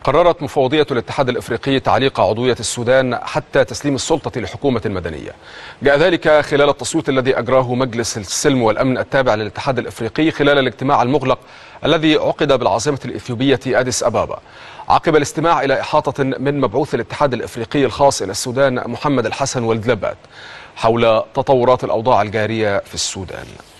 قررت مفوضية الاتحاد الإفريقي تعليق عضوية السودان حتى تسليم السلطة لحكومة مدنية. جاء ذلك خلال التصويت الذي أجراه مجلس السلم والأمن التابع للاتحاد الإفريقي خلال الاجتماع المغلق الذي عقد بالعاصمة الإثيوبية أديس أبابا، عقب الاستماع إلى إحاطة من مبعوث الاتحاد الإفريقي الخاص إلى السودان محمد الحسن والدلبات حول تطورات الأوضاع الجارية في السودان.